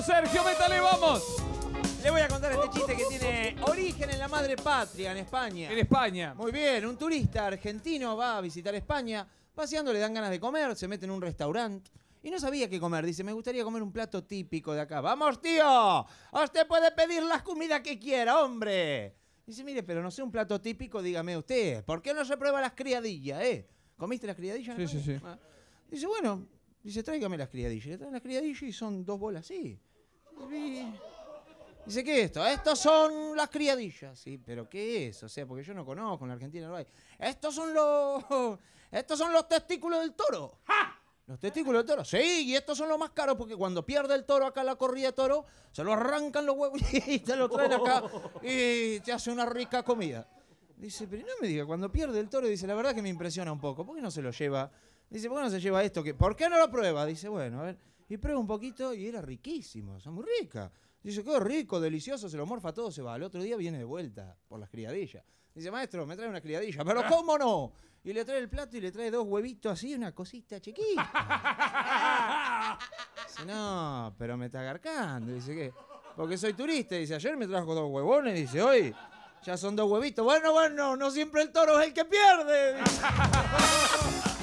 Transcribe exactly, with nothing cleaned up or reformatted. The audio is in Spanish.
Sergio, métale, vamos. Le voy a contar este chiste que tiene origen en la madre patria, en España. En España. Muy bien, un turista argentino va a visitar España, paseando le dan ganas de comer, se mete en un restaurante y no sabía qué comer. Dice, me gustaría comer un plato típico de acá. ¡Vamos, tío! Usted puede pedir la comida que quiera, hombre. Dice, mire, pero no sé un plato típico, dígame usted. ¿Por qué no se prueba las criadillas, eh? ¿Comiste las criadillas? Sí, sí, sí. Ah. Dice, bueno, dice, tráigame las criadillas. Le traen las criadillas y son dos bolas así. Y... Dice, ¿qué es esto? Estos son las criadillas. Sí, pero ¿qué es? O sea, porque yo no conozco, en la Argentina no hay. Estos son los... Estos son los testículos del toro. ¡Ja! Los testículos del toro. Sí, y estos son los más caros porque cuando pierde el toro acá la corrida de toro, se lo arrancan los huevos y te lo traen acá y te hace una rica comida. Dice, pero no me diga, cuando pierde el toro, dice, la verdad que me impresiona un poco. ¿Por qué no se lo lleva? Dice, ¿por qué no se lleva esto? ¿Por qué no lo prueba? Dice, bueno, a ver. Y prueba un poquito y era riquísimo, son muy ricas. Dice, qué rico, delicioso, se lo morfa todo, se va. Al otro día viene de vuelta por las criadillas. Dice, maestro, me trae una criadilla. Pero ¿cómo no? Y le trae el plato y le trae dos huevitos así, una cosita chiquita. Dice, no, pero me está agarcando. Dice, ¿qué? Porque soy turista. Dice, ayer me trajo dos huevones. Dice, hoy ya son dos huevitos. Bueno, bueno, no siempre el toro es el que pierde.